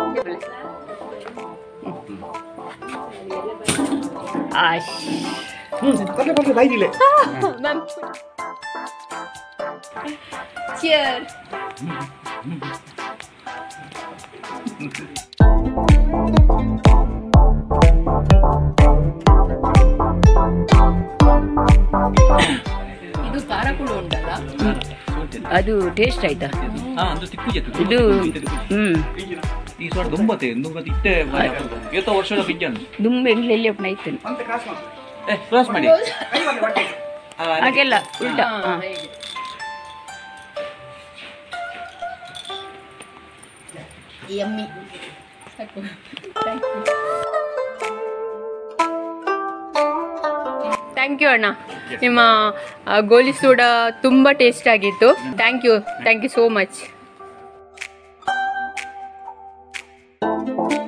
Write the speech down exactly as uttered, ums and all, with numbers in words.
ಆಶ್ cheer. ಇದು ಖಾರ ಕೂಡ ಉಂಟಲ್ಲ, ಅದು ಟೇಸ್ಟ್ ಆಯ್ತಾ? ಇದು ಹ್ಮ್ ದುಂಬೆ ಎಂಗ್ಲೆಲ್ಲಿ ಒಪ್ಪನ ಐತೇನೆ ಹಾಗೆಲ್ಲ ಉಲ್ಟಾ. ಯಮ್ಮಿ. ಥ್ಯಾಂಕ್ ಯು ಅಣ್ಣ, ನಿಮ್ಮ ಗೋಲಿ ಸೋಡಾ ತುಂಬ ಟೇಸ್ಟ್ ಆಗಿತ್ತು. Thank you thank you so much.